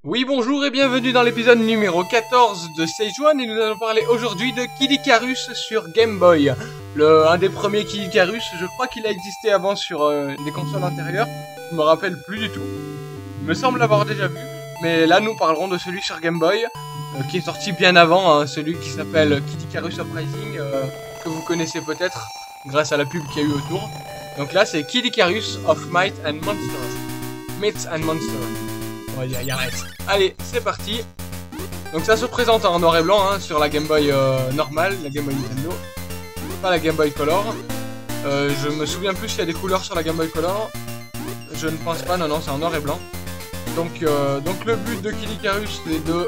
Oui, bonjour et bienvenue dans l'épisode numéro 14 de Stage 1 et nous allons parler aujourd'hui de Kid Icarus sur Game Boy. Un des premiers Kid Icarus, je crois qu'il a existé avant sur des consoles antérieures, je me rappelle plus du tout. Il me semble l'avoir déjà vu, mais là nous parlerons de celui sur Game Boy, qui est sorti bien avant, hein, celui qui s'appelle Kid Icarus Uprising, que vous connaissez peut-être grâce à la pub qu'il y a eu autour. Donc là c'est Kid Icarus of Might and Monsters. Myths and Monsters. On va dire, il arrête. Allez, c'est parti. Donc ça se présente en noir et blanc hein, sur la Game Boy normale, la Game Boy Nintendo. Pas la Game Boy Color. Je me souviens plus s'il y a des couleurs sur la Game Boy Color. Je ne pense pas, non, c'est en noir et blanc. Donc le but de Kid Icarus, c'est de...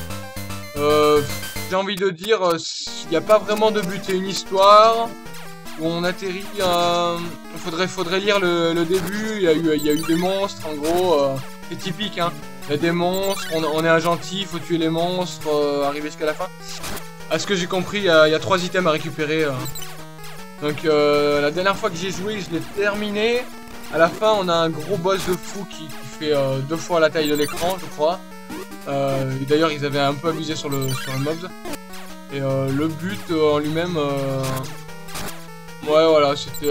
j'ai envie de dire, il n'y a pas vraiment de but, c'est une histoire où on atterrit... faudrait lire le début, il y a eu des monstres, en gros... c'est typique, hein. Il y a des monstres, on est un gentil, faut tuer les monstres, arriver jusqu'à la fin. À ce que j'ai compris, il y a 3 items à récupérer. Donc la dernière fois que j'ai joué, je l'ai terminé. À la fin, on a un gros boss de fou qui fait 2 fois la taille de l'écran, je crois. D'ailleurs, ils avaient un peu abusé sur le mobs. Et le but en lui-même... ouais, voilà, c'était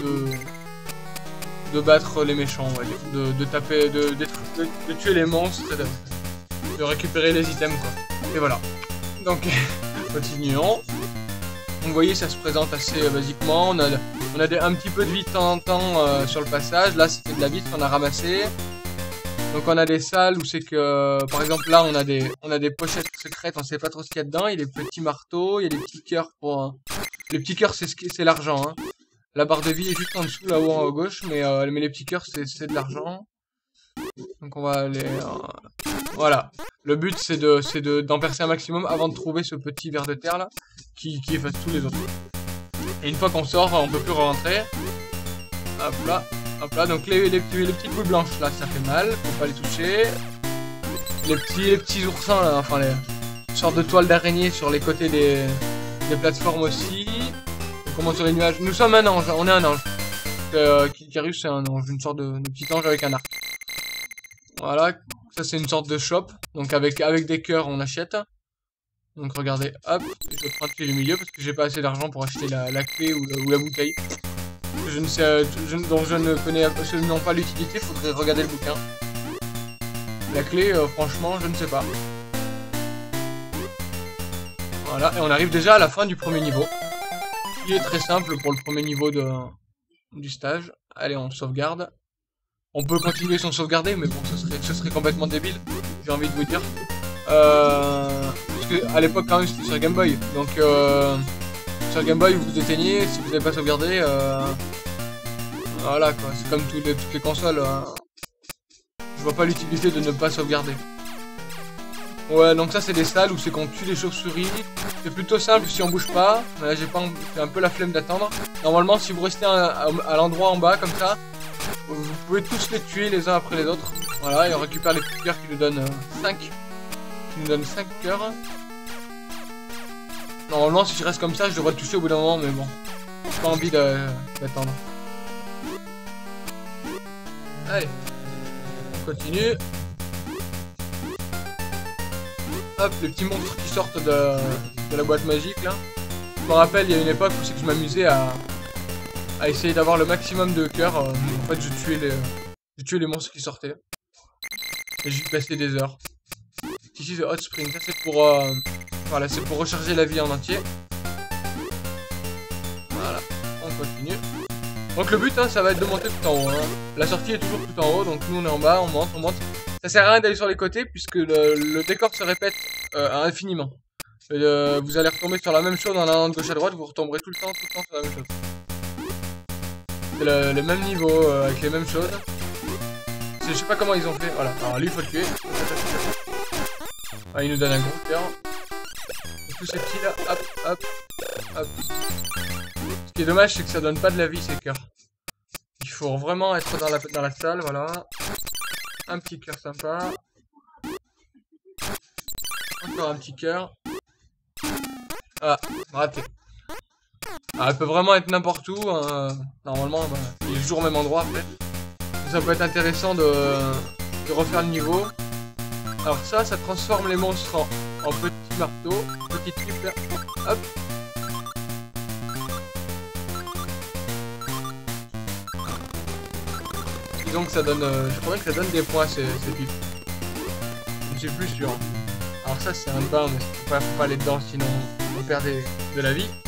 de battre les méchants, on va dire, de taper, de tuer les monstres, et de récupérer les items quoi. Et voilà. Donc continuons. Vous voyez, ça se présente assez basiquement. On a un petit peu de vie de temps en temps sur le passage. Là, c'était de la vie qu'on a ramassé. Donc on a des salles où c'est que, par exemple là, on a des pochettes secrètes. On sait pas trop ce qu'il y a dedans. Il y a des petits marteaux, il y a des petits cœurs pour. Les petits cœurs, c'est l'argent. Hein. La barre de vie est juste en dessous, là-haut en haut à gauche, mais les petits cœurs, c'est de l'argent. Donc on va aller... voilà. Le but, c'est d'en percer un maximum avant de trouver ce petit ver de terre, là, qui efface tous les autres. Et une fois qu'on sort, on peut plus rentrer. Hop là. Donc les petites boules blanches, là, ça fait mal. Faut pas les toucher. Les petits oursins, là, enfin, les sortes de toiles d'araignée sur les côtés des plateformes aussi. Comment sur les nuages. Nous sommes un ange, on est un ange. Kid Icarus c'est un ange, une sorte de petit ange avec un arc. Voilà, ça c'est une sorte de shop. Donc avec des cœurs on achète. Donc regardez, hop, je prends le milieu parce que j'ai pas assez d'argent pour acheter la clé ou la bouteille. Donc je ne connais absolument pas l'utilité, faudrait regarder le bouquin. La clé, franchement, je ne sais pas. Voilà, et on arrive déjà à la fin du premier niveau. Il est très simple pour le premier niveau du stage. Allez, on sauvegarde. On peut continuer sans sauvegarder, mais bon, ce serait complètement débile, j'ai envie de vous dire. Parce que à l'époque, quand même, c'était sur Game Boy. Donc, sur Game Boy, vous éteignez, si vous n'avez pas sauvegardé, voilà quoi, c'est comme toutes les consoles. Je vois pas l'utilité de ne pas sauvegarder. Ouais, donc ça c'est des salles où c'est qu'on tue les chauves-souris. C'est plutôt simple si on bouge pas. Mais là j'ai un peu la flemme d'attendre. Normalement si vous restez à l'endroit en bas comme ça, vous pouvez tous les tuer les uns après les autres. Voilà, et on récupère les petits cœurs qui nous donnent 5. Qui nous donnent 5 cœurs. Normalement si je reste comme ça je devrais le toucher au bout d'un moment mais bon. J'ai pas envie d'attendre. Allez. On continue. Hop, les petits monstres qui sortent de la boîte magique là. Je me rappelle, il y a une époque où c'est que je m'amusais à essayer d'avoir le maximum de cœurs. En fait, je tuais les monstres qui sortaient. Et j'y passais des heures. Ici, c'est Hot Spring. Ça, c'est pour, voilà, c'est pour recharger la vie en entier. Voilà, on continue. Donc le but, hein, ça va être de monter tout en haut. Hein. La sortie est toujours tout en haut, donc nous on est en bas, on monte. Ça sert à rien d'aller sur les côtés puisque le décor se répète infiniment. Vous allez retomber sur la même chose en allant de gauche à droite, vous retomberez tout le temps sur la même chose. C'est les mêmes niveaux avec les mêmes choses. Je sais pas comment ils ont fait. Voilà, alors lui il faut le tuer. Ah, il nous donne un gros cœur. Tous ces petits là, hop. Ce qui est dommage c'est que ça donne pas de la vie ces cœurs. Il faut vraiment être dans la salle, voilà. Un petit cœur sympa. Encore un petit cœur. Ah, raté. Ah, elle peut vraiment être n'importe où. Normalement, bah, il est toujours au même endroit après. Donc, ça peut être intéressant de refaire le niveau. Alors ça transforme les monstres en petits marteaux, petites pipes là. Hop. Disons que ça donne, je crois que ça donne des points ces pipes. Je suis plus sûr. Alors ça c'est un bain, mais faut pas aller dedans sinon on perd de la vie.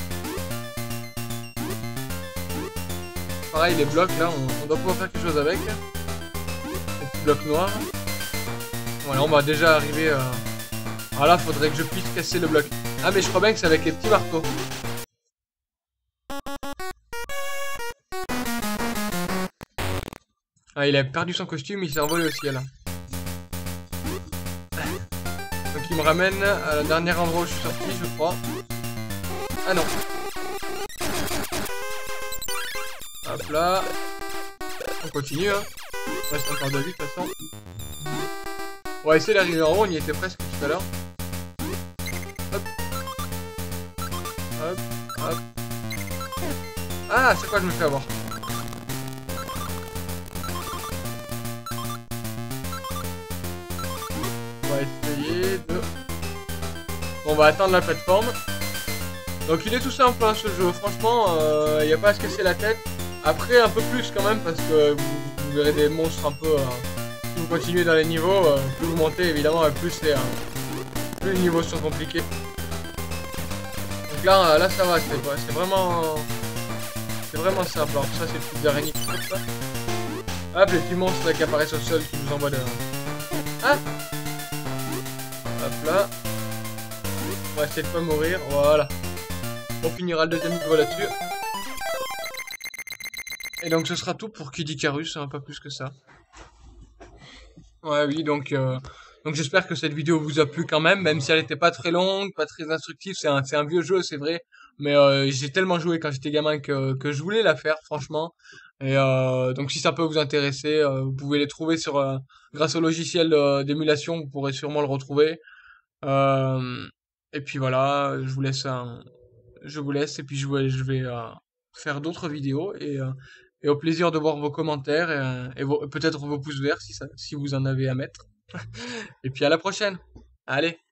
Pareil les blocs là, on doit pouvoir faire quelque chose avec. Les petits blocs noirs. Voilà, on va déjà arriver à... Alors là, faudrait que je puisse casser le bloc. Ah mais je crois bien que c'est avec les petits marteaux. Ah, il a perdu son costume, il s'est envolé au ciel. Donc il me ramène à la dernière endroit où je suis sorti, je crois. Ah non. Hop là. On continue, hein. Il reste encore 2 vies de toute façon. On va essayer d'arriver en haut, on y était presque tout à l'heure. Hop. Hop. Hop. Ah, c'est quoi je me fais avoir? On va essayer de... Bon, on va attendre la plateforme. Donc il est tout simple hein, ce jeu, franchement, il n'y a pas à se casser la tête. Après un peu plus quand même parce que vous verrez des monstres un peu... si vous continuez dans les niveaux, plus vous montez évidemment, plus plus les niveaux sont compliqués. Donc là ça va, c'est vraiment... C'est vraiment simple. Alors ça c'est les petites araignées qui font ça. Hop, les petits monstres là, qui apparaissent au sol qui nous envoient de... Ah! Hop là. On va essayer de pas mourir, voilà. On finira le deuxième niveau là-dessus. Et donc ce sera tout pour Kid Icarus, hein, pas plus que ça. Ouais oui, donc j'espère que cette vidéo vous a plu quand même si elle n'était pas très longue, pas très instructive, c'est un vieux jeu c'est vrai, mais j'ai tellement joué quand j'étais gamin que je voulais la faire franchement. Et donc si ça peut vous intéresser, vous pouvez les trouver grâce au logiciel d'émulation, vous pourrez sûrement le retrouver. Et puis voilà, je vous laisse et puis je vais faire d'autres vidéos et au plaisir de voir vos commentaires et peut-être vos pouces verts si vous en avez à mettre. Et puis à la prochaine. Allez.